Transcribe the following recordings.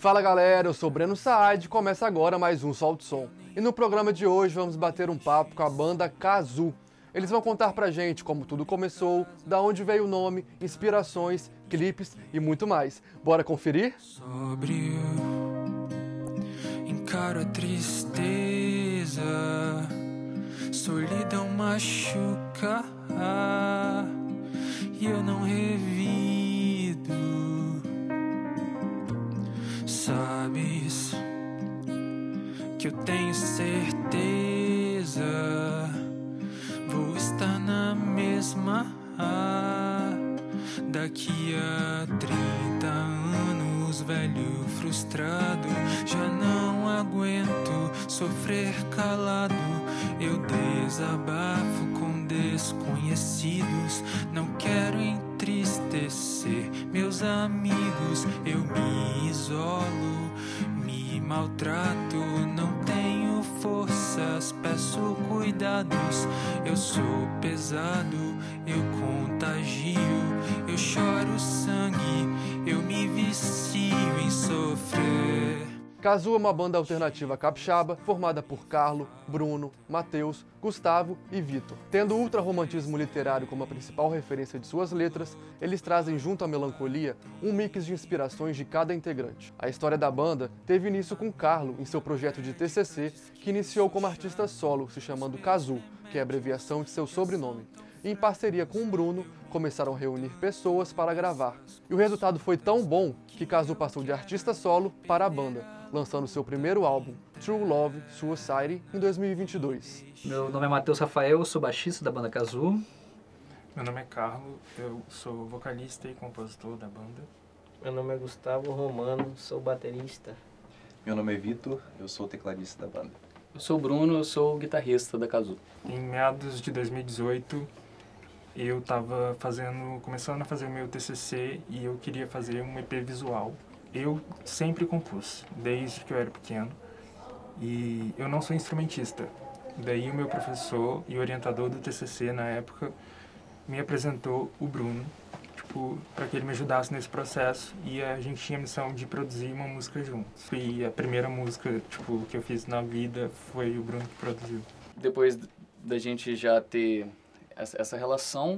Fala galera, eu sou Breno Saad e começa agora mais um Solta o Som. E no programa de hoje vamos bater um papo com a banda Kazu. Eles vão contar pra gente como tudo começou, da onde veio o nome, inspirações, clipes e muito mais. Bora conferir? Sóbrio, encaro a tristeza, solidão machuca e eu não revido. Sabes que eu tenho certeza, vou estar na mesma daqui a 30 anos, velho frustrado. Já não aguento sofrer calado, eu desabafo com desconhecidos. Não quero entristecer meus amigos, eu me isolo, me maltrato, não tenho forças, peço cuidados. Eu sou pesado, eu contagio, eu choro sangue, eu me vicio em sofrer. Kazu é uma banda alternativa capixaba formada por Carlo, Bruno, Matheus, Gustavo e Vitor. Tendo o ultrarromantismo literário como a principal referência de suas letras, eles trazem junto à melancolia um mix de inspirações de cada integrante. A história da banda teve início com Carlo em seu projeto de TCC, que iniciou como artista solo, se chamando Kazu, que é a abreviação de seu sobrenome. E em parceria com o Bruno, começaram a reunir pessoas para gravar. E o resultado foi tão bom que Kazu passou de artista solo para a banda, lançando seu primeiro álbum, True Love Suicide, em 2022. Meu nome é Matheus Rafael, eu sou baixista da banda Kazu. Meu nome é Carlo, eu sou vocalista e compositor da banda. Meu nome é Gustavo Romano, sou baterista. Meu nome é Vitor, eu sou tecladista da banda. Eu sou o Bruno, eu sou o guitarrista da Kazu. Em meados de 2018, eu estava começando a fazer o meu TCC e eu queria fazer um EP visual. Eu sempre compus, desde que eu era pequeno, e eu não sou instrumentista. Daí o meu professor e orientador do TCC na época me apresentou o Bruno, para que ele me ajudasse nesse processo, e a gente tinha a missão de produzir uma música juntos. E a primeira música que eu fiz na vida foi o Bruno que produziu. Depois da gente já ter essa relação,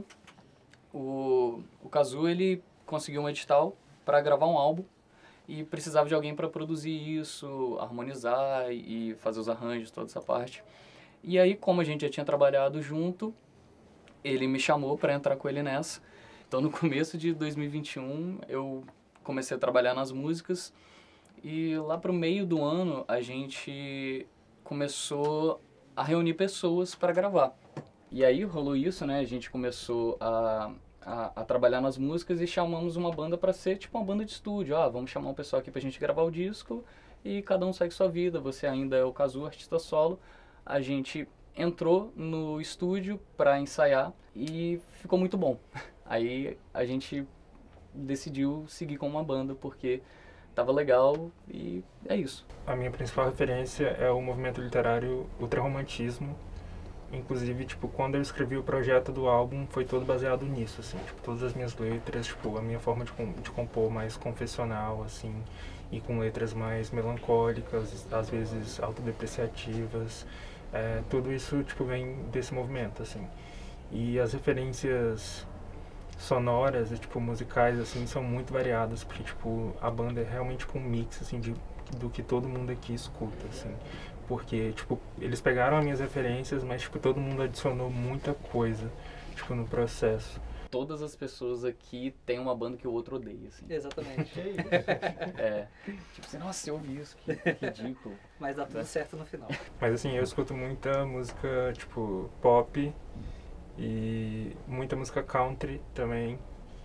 o Kazu ele conseguiu um edital para gravar um álbum e precisava de alguém para produzir isso, harmonizar e fazer os arranjos, toda essa parte. E aí, como a gente já tinha trabalhado junto, ele me chamou para entrar com ele nessa. Então, no começo de 2021, eu comecei a trabalhar nas músicas e lá pro meio do ano a gente começou a reunir pessoas para gravar. E aí rolou isso, né? A gente começou a trabalhar nas músicas e chamamos uma banda para ser tipo uma banda de estúdio. Vamos chamar um pessoal aqui pra gente gravar o disco e cada um segue sua vida. Você ainda é o Kazu, artista solo. A gente entrou no estúdio para ensaiar e ficou muito bom. Aí a gente decidiu seguir com uma banda porque tava legal e é isso. A minha principal referência é o movimento literário ultrarromantismo. Inclusive, quando eu escrevi o projeto do álbum, foi todo baseado nisso, assim, todas as minhas letras, a minha forma de compor mais confessional, assim, e com letras mais melancólicas, às vezes autodepreciativas, tudo isso, vem desse movimento, assim. E as referências sonoras e, musicais, assim, são muito variadas, porque, a banda é realmente, um mix, assim, do que todo mundo aqui escuta, assim. Porque, eles pegaram as minhas referências, mas, todo mundo adicionou muita coisa, no processo. Todas as pessoas aqui têm uma banda que o outro odeia, assim. Exatamente. Assim, nossa, eu ouvi isso, que ridículo. Mas dá tudo certo no final. Mas, assim, eu escuto muita música, pop e muita música country também.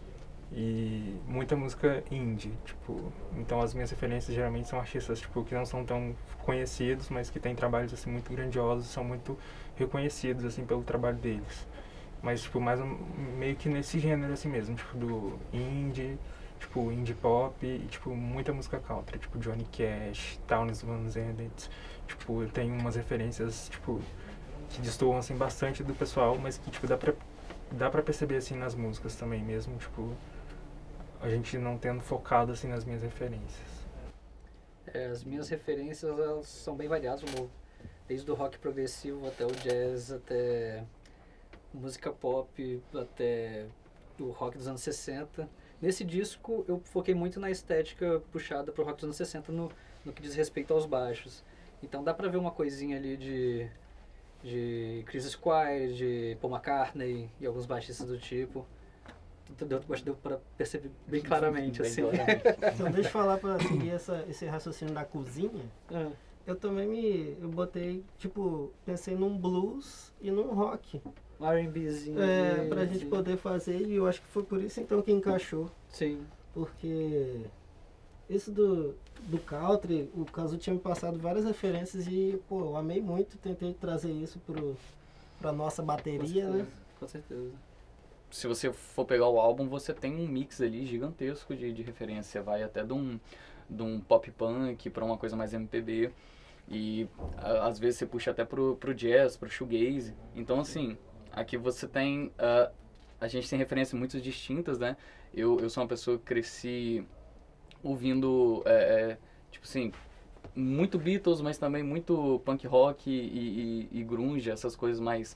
E muita música indie, então as minhas referências geralmente são artistas, que não são tão conhecidos, mas que têm trabalhos, assim, muito grandiosos, são muito reconhecidos, assim, pelo trabalho deles. Mas, mais meio que nesse gênero, assim mesmo, do indie, indie pop e, muita música country, Johnny Cash, Townes Van Zandt, eu tenho umas referências, que destoam, assim, bastante do pessoal, mas que, dá pra perceber, assim, nas músicas também mesmo, a gente não tendo focado, assim, nas minhas referências. As minhas referências elas são bem variadas, desde o rock progressivo até o jazz, até música pop, até o rock dos anos 60. Nesse disco eu foquei muito na estética puxada pro rock dos anos 60 no que diz respeito aos baixos. Então dá pra ver uma coisinha ali de Chris Squire, de Paul McCartney e alguns baixistas do tipo. Deu pra perceber bem claramente, assim. Então deixa eu falar pra seguir esse raciocínio da cozinha. Eu também eu pensei num blues e num rock. Um R&Bzinho. Pra gente poder fazer, e eu acho que foi por isso então que encaixou. Sim. Porque isso do country, o Kazu tinha me passado várias referências e, pô, eu amei muito, tentei trazer isso pra nossa bateria, né? Com certeza. Se você for pegar o álbum, você tem um mix ali gigantesco de referência. Vai até de um pop punk para uma coisa mais MPB. E às vezes você puxa até pro jazz, pro shoegaze. Então, assim, aqui você tem... a gente tem referências muito distintas, né? Eu sou uma pessoa que cresci ouvindo, tipo assim, muito Beatles, mas também muito punk rock e grunge, essas coisas mais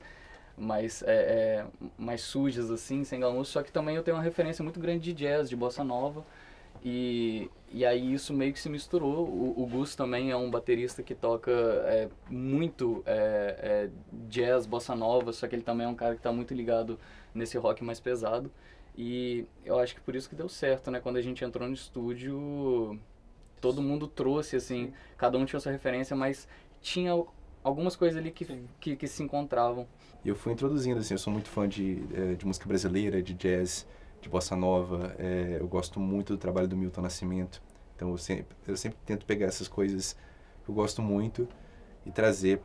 sujas, assim, sem glamour. Só que também eu tenho uma referência muito grande de jazz, de bossa nova. E aí isso meio que se misturou. O Gus também é um baterista que toca muito jazz, bossa nova, só que ele também é um cara que está muito ligado nesse rock mais pesado. E eu acho que por isso que deu certo, né? Quando a gente entrou no estúdio, todo mundo trouxe, assim, cada um tinha sua referência, mas tinha algumas coisas ali que se encontravam. E eu fui introduzindo, assim, eu sou muito fã de música brasileira, de jazz, de bossa nova. Eu gosto muito do trabalho do Milton Nascimento. Então eu sempre tento pegar essas coisas que eu gosto muito e trazer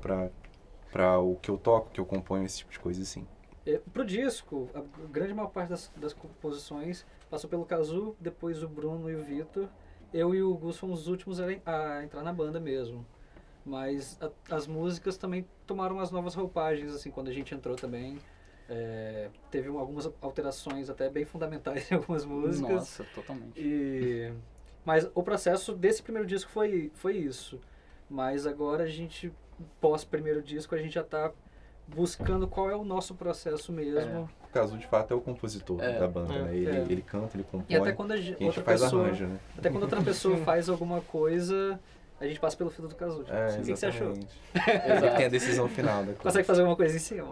para o que eu toco, que eu componho, esse tipo de coisa assim. Pro disco, a grande maior parte das composições passou pelo Kazu, depois o Bruno e o Vitor. Eu e o Gus fomos os últimos a entrar na banda mesmo. Mas as músicas também tomaram as novas roupagens, assim, quando a gente entrou também. Teve algumas alterações até bem fundamentais em algumas músicas. Nossa, totalmente. Mas o processo desse primeiro disco foi isso. Mas agora a gente, pós-primeiro disco, a gente já tá buscando qual é o nosso processo mesmo. O Kazu, de fato, é o compositor da banda, né? Ele canta, ele compõe, e até quando a gente faz arranjo, né? Até quando outra pessoa faz alguma coisa, a gente passa pelo filtro do Kazu. Tipo, o que você achou? Ele tem a decisão final da coisa. Consegue fazer alguma coisa em cima.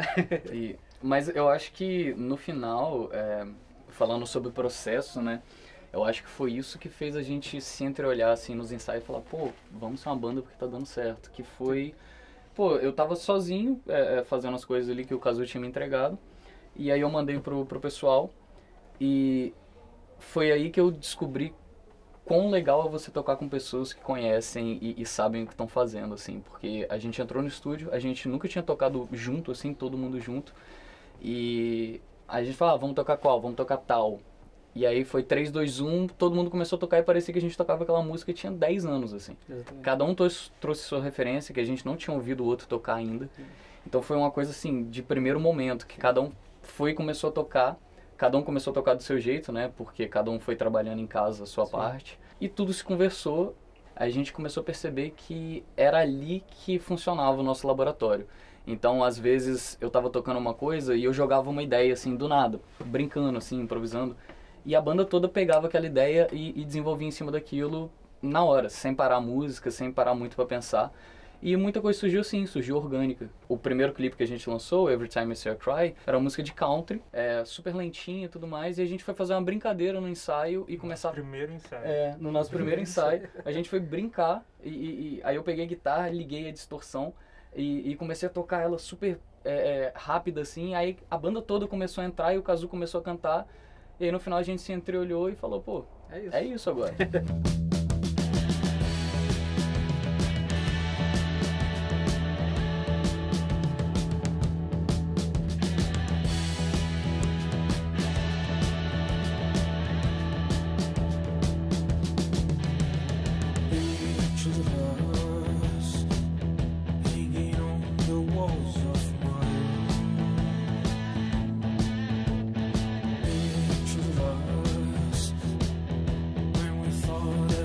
Mas eu acho que, no final, falando sobre o processo, né? Eu acho que foi isso que fez a gente se entreolhar, assim, nos ensaios e falar, pô, vamos ser uma banda porque tá dando certo. Que foi... Pô, eu tava sozinho fazendo as coisas ali que o Kazu tinha me entregado. E aí eu mandei pro pessoal. E foi aí que eu descobri quão legal é você tocar com pessoas que conhecem e sabem o que estão fazendo, assim. Porque a gente entrou no estúdio, a gente nunca tinha tocado junto, assim, todo mundo junto. E a gente falava, vamos tocar qual? Vamos tocar tal. E aí foi 3, 2, 1, todo mundo começou a tocar e parecia que a gente tocava aquela música e tinha 10 anos, assim. Exatamente. Cada um trouxe sua referência, que a gente não tinha ouvido o outro tocar ainda. Então foi uma coisa, assim, de primeiro momento, que cada um foi e começou a tocar. Cada um começou a tocar do seu jeito, né? Porque cada um foi trabalhando em casa a sua parte. E tudo se conversou. A gente começou a perceber que era ali que funcionava o nosso laboratório. Então, às vezes, eu tava tocando uma coisa e eu jogava uma ideia, assim, do nada. Brincando, assim, improvisando. E a banda toda pegava aquela ideia e desenvolvia em cima daquilo na hora, sem parar a música, sem parar muito pra pensar. E muita coisa surgiu assim, surgiu orgânica. O primeiro clipe que a gente lançou, Every Time I See Her Cry, era uma música de country, super lentinha e tudo mais, e a gente foi fazer uma brincadeira no ensaio e começar... Primeiro ensaio. No nosso primeiro ensaio, a gente foi brincar, e aí eu peguei a guitarra, liguei a distorção, e comecei a tocar ela super rápida assim, aí a banda toda começou a entrar e o Kazu começou a cantar, e aí no final a gente se entreolhou e falou, pô, é isso agora. When we thought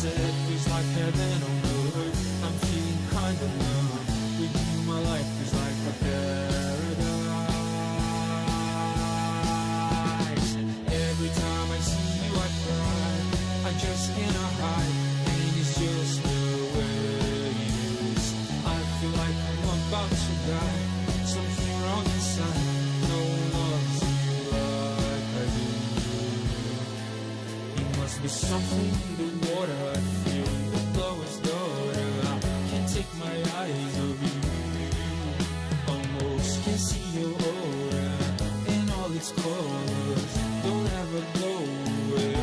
said it feels like heaven on earth. I'm feeling kinda numb. With you my life is like a paradise. Every time I see you I cry. I just cannot hide, and it's just the way it is. I feel like I'm about to die. Something wrong inside. No one loves you like I do. It must be something in the water. I feel the glow is daughter. I can't take my eyes off you. Almost can see your aura in all its colors. Don't ever go away.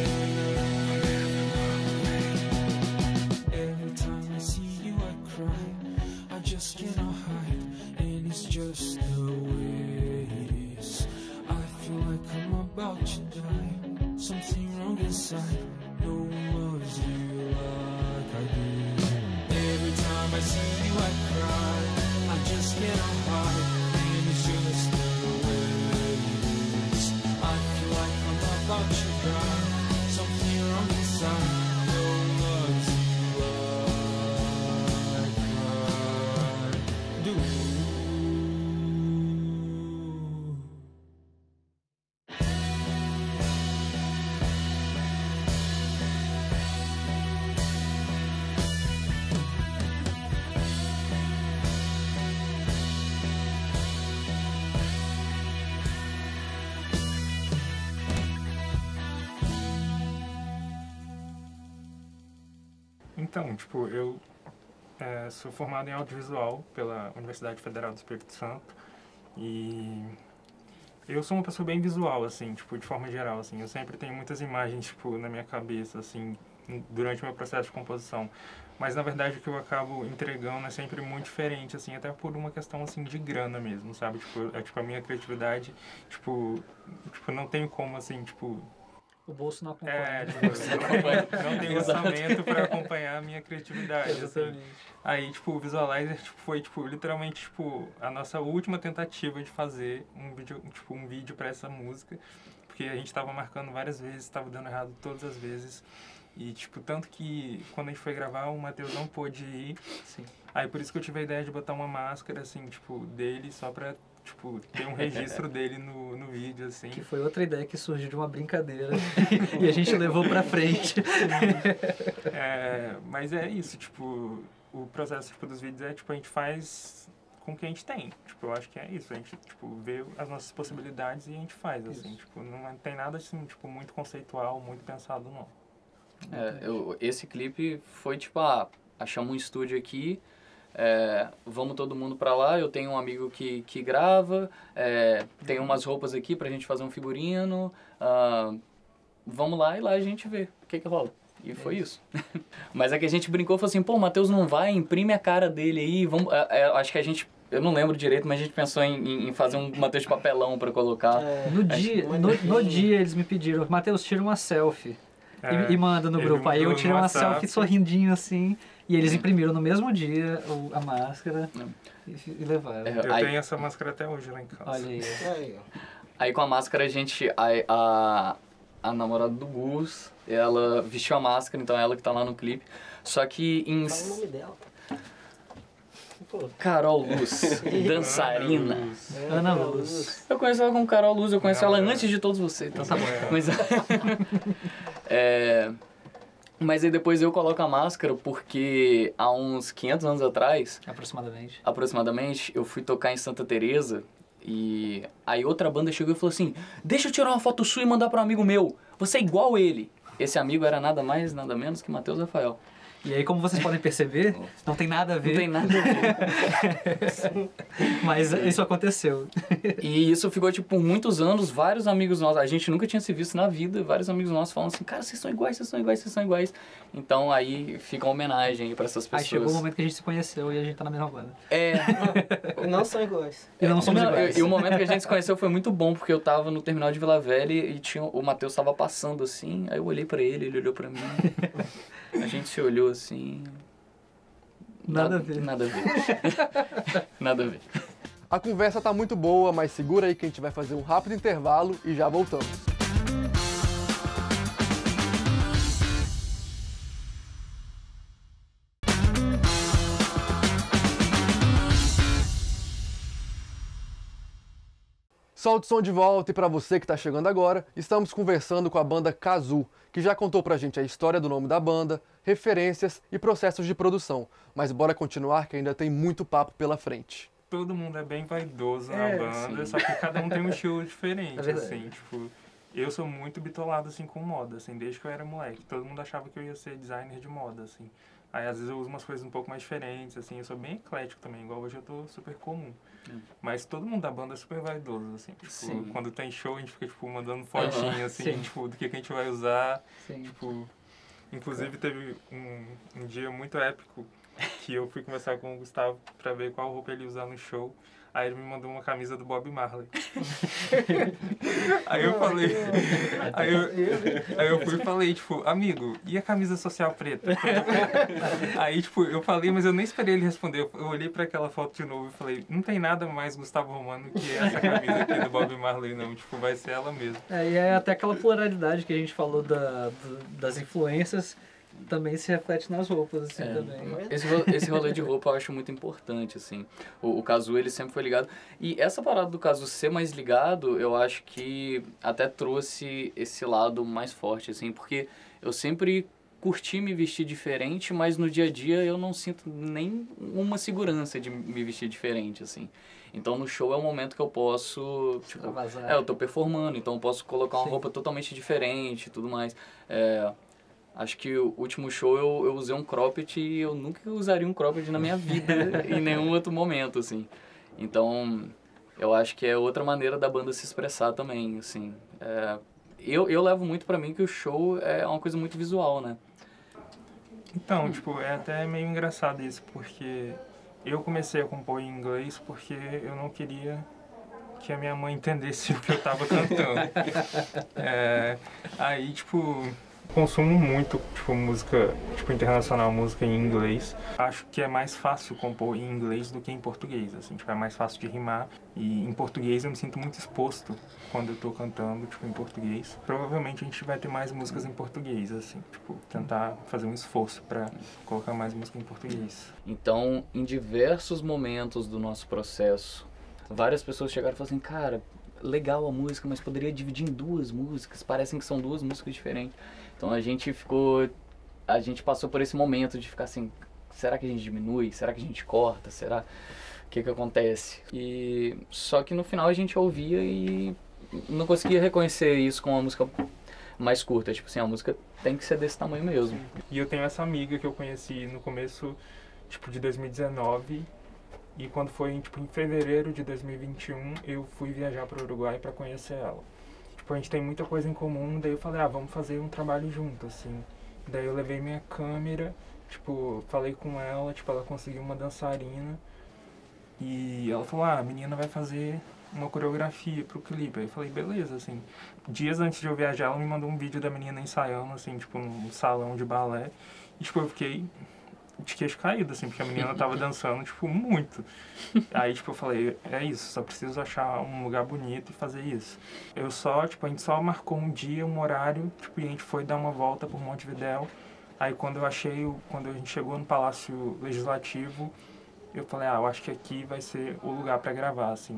Every time I see you I cry. I just cannot hide, and it's just the way it is. I feel like I'm about to die. Something wrong inside. No one loves you like I do. Every time I see you I cry. I just cannot hide, and it's just the way it is. I feel like I'm about to die. Something wrong inside. No one loves you like I do. Então, tipo, eu sou formado em audiovisual pela Universidade Federal do Espírito Santo e eu sou uma pessoa bem visual, assim, tipo, de forma geral, assim. Eu sempre tenho muitas imagens, tipo, na minha cabeça, assim, durante o meu processo de composição. Mas, na verdade, o que eu acabo entregando é sempre muito diferente, assim, até por uma questão, assim, de grana mesmo, sabe? Tipo, a minha criatividade, tipo, não tenho como, assim, tipo... O bolso não acompanha. Não tem orçamento para acompanhar a minha criatividade. Assim. Aí, tipo, o Visualizer foi, tipo, literalmente, tipo, a nossa última tentativa de fazer um vídeo para essa música, porque a gente estava marcando várias vezes, estava dando errado todas as vezes. E, tipo, tanto que quando a gente foi gravar, o Matheus não pôde ir. Sim. Aí, por isso que eu tive a ideia de botar uma máscara, assim, tipo, dele, só pra... Tipo, tem um registro dele no vídeo, assim. Que foi outra ideia que surgiu de uma brincadeira e a gente levou pra frente. Mas é isso, tipo, o processo tipo, dos vídeos é, tipo, a gente faz com o que a gente tem. Tipo, eu acho que é isso, a gente, tipo, vê as nossas possibilidades e a gente faz, assim. Tipo, não tem nada, assim, tipo, muito conceitual, muito pensado, não. Esse clipe foi, tipo, achamos um estúdio aqui, vamos todo mundo pra lá, eu tenho um amigo que grava, tem umas roupas aqui pra gente fazer um figurino, vamos lá e lá a gente vê o que rola. E foi isso. Mas é que a gente brincou, falou assim, pô, o Matheus não vai, imprime a cara dele aí, vamos... acho que a gente, eu não lembro direito, mas a gente pensou em fazer um Matheus de papelão pra colocar. No dia eles me pediram, Matheus, tira uma selfie. E manda no grupo. Aí eu tirei uma selfie sorrindinho assim. E eles imprimiram no mesmo dia a máscara e levaram. Eu tenho essa máscara até hoje lá em casa. Olha aí. Aí com a máscara a gente... A namorada do Gus, ela vestiu a máscara, então é ela que tá lá no clipe. Só que em... Fala o nome dela. Carol Luz, dançarina. Ana Luz. Eu conheço ela como Carol Luz, eu conheço ela antes de todos vocês. Então tá bom. Mas aí depois eu coloco a máscara porque há uns 500 anos atrás... Aproximadamente, eu fui tocar em Santa Teresa e aí outra banda chegou e falou assim, deixa eu tirar uma foto sua e mandar para um amigo meu, você é igual ele. Esse amigo era nada mais, nada menos que Matheus Rafael. E aí, como vocês podem perceber, não tem nada a ver. Não tem nada a ver. Mas isso aconteceu. E isso ficou, tipo, por muitos anos, vários amigos nossos, a gente nunca tinha se visto na vida, vários amigos nossos falam assim, cara, vocês são iguais, vocês são iguais, vocês são iguais. Então, aí fica uma homenagem aí pra essas pessoas. Aí chegou o momento que a gente se conheceu e a gente tá na mesma banda. Não são iguais. E não somos iguais. E o momento que a gente se conheceu foi muito bom, porque eu tava no terminal de Vila Velha e o Matheus tava passando assim, aí eu olhei pra ele olhou pra mim. A gente se olhou assim... Nada a ver. Nada a ver. Nada a ver. A conversa tá muito boa, mas segura aí que a gente vai fazer um rápido intervalo e já voltamos. Solte o som de volta e para você que está chegando agora, estamos conversando com a banda Kazu, que já contou pra gente a história do nome da banda, referências e processos de produção. Mas bora continuar que ainda tem muito papo pela frente. Todo mundo é bem vaidoso na banda, sim. só que cada um tem um estilo diferente, É verdade. assim, tipo... Eu sou muito bitolado, assim, com moda, assim, desde que eu era moleque. Todo mundo achava que eu ia ser designer de moda, assim. Aí, às vezes, eu uso umas coisas um pouco mais diferentes, assim. Eu sou bem eclético também, igual hoje eu tô super comum. Mas todo mundo da banda é super vaidoso, assim. Tipo, Sim. quando tem show, a gente fica, tipo, mandando fotinho, assim, Sim. tipo, do que a gente vai usar. Sim. Tipo, inclusive, teve um dia muito épico que eu fui conversar com o Gustavo pra ver qual roupa ele ia usar no show. Aí ele me mandou uma camisa do Bob Marley. Aí eu falei... Aí eu fui e falei, tipo, amigo, e a camisa social preta? Aí, tipo, eu falei, mas eu nem esperei ele responder. Eu olhei pra aquela foto de novo e falei, não tem nada mais Gustavo Romano que essa camisa aqui do Bob Marley, não. Tipo, vai ser ela mesmo. E é até aquela pluralidade que a gente falou das influências também se reflete nas roupas, assim, também. Esse rolê de roupa eu acho muito importante, assim. O Kazu, ele sempre foi ligado. E essa parada do Kazu ser mais ligado, eu acho que até trouxe esse lado mais forte, assim, porque eu sempre curti me vestir diferente, mas no dia a dia eu não sinto nem uma segurança de me vestir diferente, assim. Então no show é o momento que eu posso, tipo, eu tô performando, então eu posso colocar uma roupa totalmente diferente e tudo mais. Acho que o último show eu usei um cropped e eu nunca usaria um cropped na minha vida em nenhum outro momento, assim. Então, eu acho que é outra maneira da banda se expressar também, assim. Eu levo muito pra mim que o show é uma coisa muito visual, né? Então, tipo, é até meio engraçado isso, porque eu comecei a compor em inglês porque eu não queria que a minha mãe entendesse o que eu tava cantando. Aí, tipo... Consumo muito, tipo, música, tipo, internacional, música em inglês. Acho que é mais fácil compor em inglês do que em português, assim, tipo, é mais fácil de rimar. E em português eu me sinto muito exposto quando eu tô cantando, tipo, em português. Provavelmente a gente vai ter mais músicas em português, assim, tipo, tentar fazer um esforço pra colocar mais música em português. Então, em diversos momentos do nosso processo, várias pessoas chegaram e falaram assim, cara, legal a música, mas poderia dividir em duas músicas, parecem que são duas músicas diferentes. Então a gente passou por esse momento de ficar assim, será que a gente diminui? Será que a gente corta? Será? O que acontece? E só que no final a gente ouvia e não conseguia reconhecer isso com uma música mais curta. Tipo assim, a música tem que ser desse tamanho mesmo. E eu tenho essa amiga que eu conheci no começo, tipo, de 2019. E quando foi, tipo, em fevereiro de 2021, eu fui viajar para o Uruguai para conhecer ela. Tipo, a gente tem muita coisa em comum, daí eu falei, vamos fazer um trabalho junto, assim. Daí eu levei minha câmera, tipo, falei com ela, tipo, ela conseguiu uma dançarina. E ela falou, a menina vai fazer uma coreografia pro clipe. Aí eu falei, beleza, assim. Dias antes de eu viajar, ela me mandou um vídeo da menina ensaiando, assim, tipo, num salão de balé. E, tipo, eu fiquei de queixo caído, assim, porque a menina tava dançando, tipo, muito. Aí, tipo, eu falei, é isso, só preciso achar um lugar bonito e fazer isso. A gente só marcou um dia, um horário, tipo, e a gente foi dar uma volta por Montevidéu. Aí, quando a gente chegou no Palácio Legislativo, eu falei, eu acho que aqui vai ser o lugar pra gravar, assim.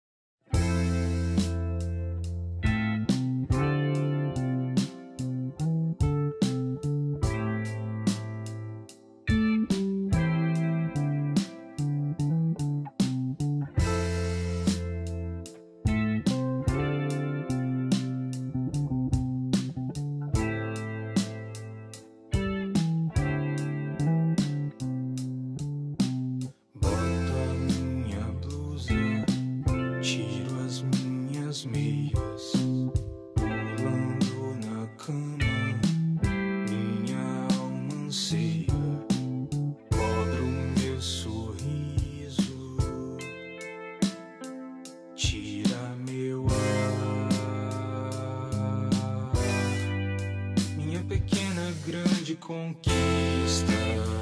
Conquista.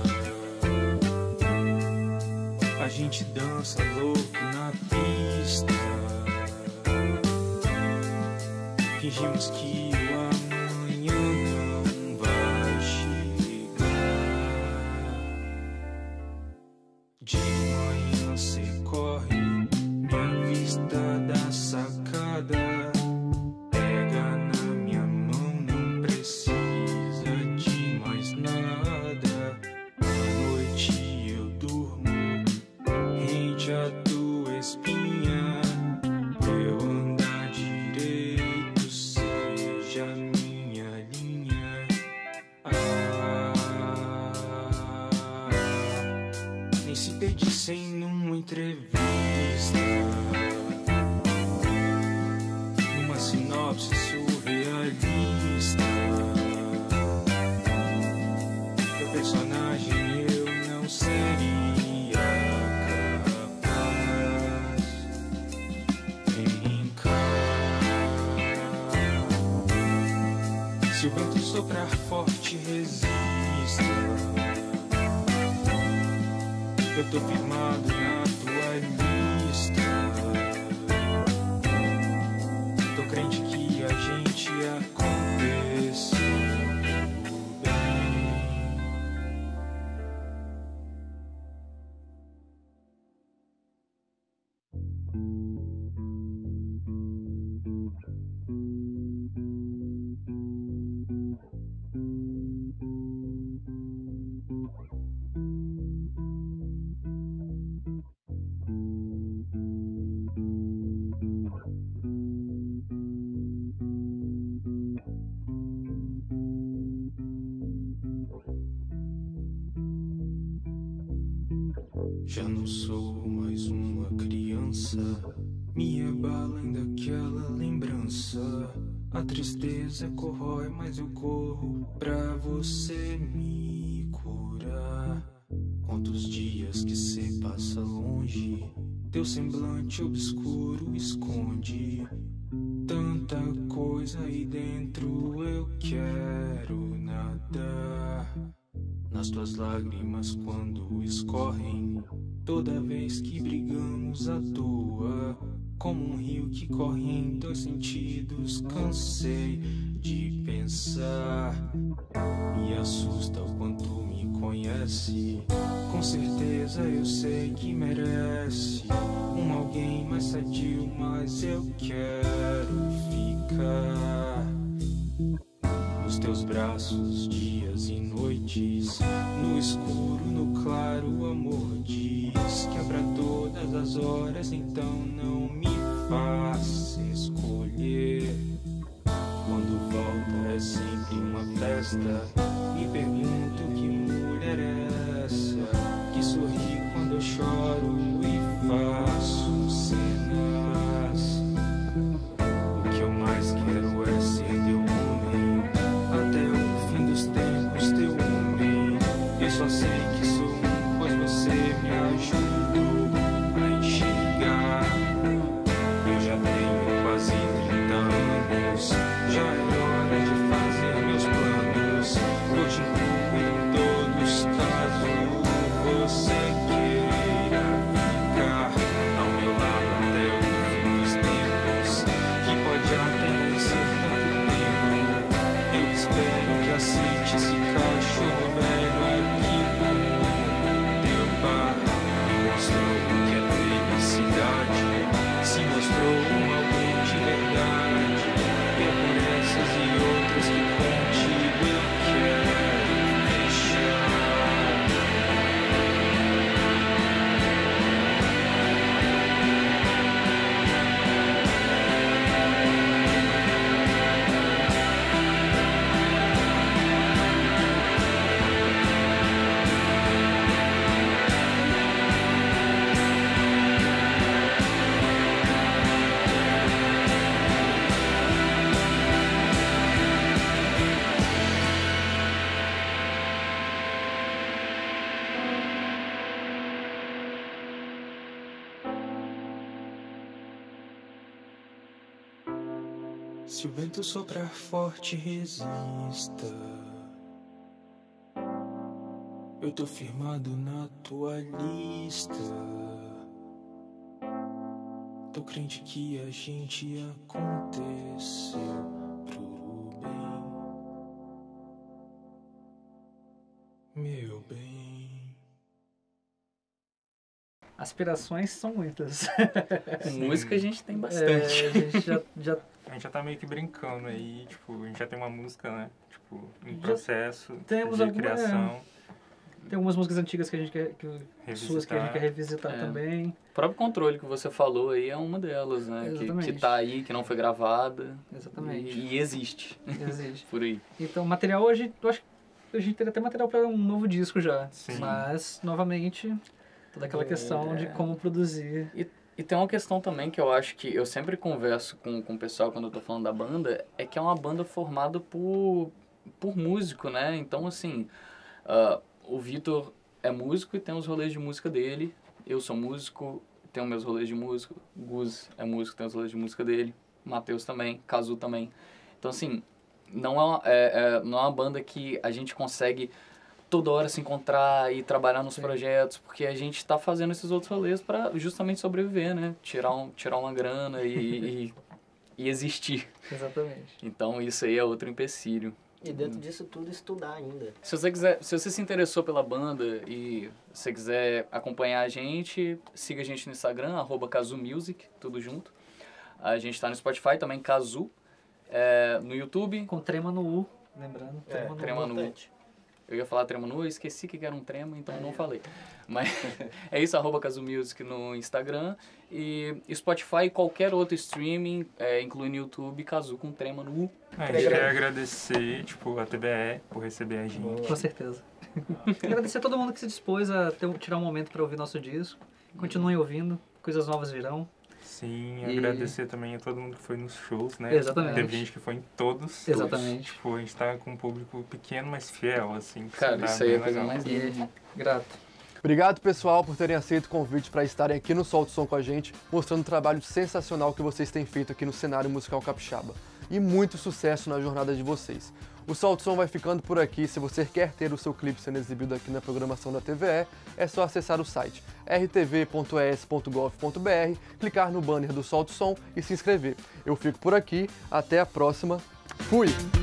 A gente dança louco na pista. Fingimos que o amanhã não vai chegar. De manhã cê corre, minha vista da sacada. pensei numa entrevista, numa sinopse surrealista. Teu personagem eu não seria capaz de encarar. Se o vento soprar forte, resista. Eu tô firmado na tua lista. Tô crente que a gente aconteceu bem. Já não sou mais uma criança, me abala ainda aquela lembrança. A tristeza corrói, mas eu corro pra você me curar. Quantos dias que cê passa longe, teu semblante obscuro esconde tanta coisa aí dentro, eu quero nadar nas tuas lágrimas quando escorrem, toda vez que brigamos à toa, como um rio que corre em dois sentidos. Cansei de pensar, me assusta o quanto me conhece. Com certeza eu sei que merece um alguém mais sadio, mas eu quero ficar nos teus braços, dias e noites, no escuro, no claro, o amor diz que é pra todas as horas, então não me faça escolher. Quando volta é sempre uma festa, me pergunto que mulher é essa, que sorri quando eu choro e faço cenas. O que eu mais quero é ser teu homem, até o fim dos tempos teu homem. Eu só sei que sou um, pois você me ajudou a enxergar. Eu já tenho quase 30 anos, já é hora de fazer meus planos. Eu te incluo em todos, caso você queira ficar ao meu lado até o fim dos tempos, que pode até não ser tanto tempo. Eu espero que aceite esse cachorro velho aqui como teu pai. Me mostrou o que é felicidade, se mostrou um alguém de verdade. E é por essas e outras que contigo eu quero fechar. Se o vento soprar forte, resista. Eu tô firmado na tua lista. Tô crente que a gente aconteceu pro bem, meu bem. Aspirações são muitas. Música a gente tem bastante. A gente já A gente já tá meio que brincando aí, tipo, a gente já tem uma música, né? Tipo, em processo temos de alguma- criação. tem algumas músicas antigas que a gente quer, suas que a gente quer revisitar É. também. O próprio Controle que você falou aí é uma delas, né? Exatamente. Que tá aí, que não foi gravada. Exatamente. E existe Existe. por aí. Então, material hoje, eu acho que a gente teria até material para um novo disco já. Sim. Mas, novamente, Toda aquela questão de como produzir. E tem uma questão também que eu acho que eu sempre converso com o pessoal quando eu tô falando da banda, é que é uma banda formada por músico, né? Então, assim, o Vitor é músico e tem os rolês de música dele, eu sou músico, tenho meus rolês de música, Gus é músico, tem os rolês de música dele, Matheus também, Kazu também. Então, assim, não é uma banda que a gente consegue toda hora se encontrar e trabalhar nos projetos, porque a gente está fazendo esses outros rolês para justamente sobreviver, né? Tirar uma grana e existir. Exatamente. Então isso aí é outro empecilho. E dentro disso tudo, estudar ainda. Se você se interessou pela banda e você quiser acompanhar a gente, siga a gente no Instagram, @KazuMusic, tudo junto. A gente está no Spotify também, Kazu, no YouTube. Com trema no U, lembrando. Trema no U. Eu ia falar trema no U, eu esqueci que era um trema, então não falei. Mas é isso, @KazuMusic no Instagram. E Spotify e qualquer outro streaming, incluindo YouTube, Kazu com trema no U. A gente quer agradecer, a TBE por receber a gente. Com certeza. Agradecer a todo mundo que se dispôs a tirar um momento para ouvir nosso disco. Continuem ouvindo, coisas novas virão. Sim, agradecer também a todo mundo que foi nos shows, né? Exatamente. Teve gente que foi em todos. Exatamente. A gente tá com um público pequeno, mas fiel, assim. Cara, isso aí é a coisa mais E linda. grato. Obrigado, pessoal, por terem aceito o convite para estarem aqui no Solta o Som com a gente, mostrando o trabalho sensacional que vocês têm feito aqui no cenário musical capixaba. E muito sucesso na jornada de vocês. O Solta o Som vai ficando por aqui. Se você quer ter o seu clipe sendo exibido aqui na programação da TVE, é só acessar o site rtv.es.gov.br, clicar no banner do Solta o Som e se inscrever. Eu fico por aqui, até a próxima. Fui!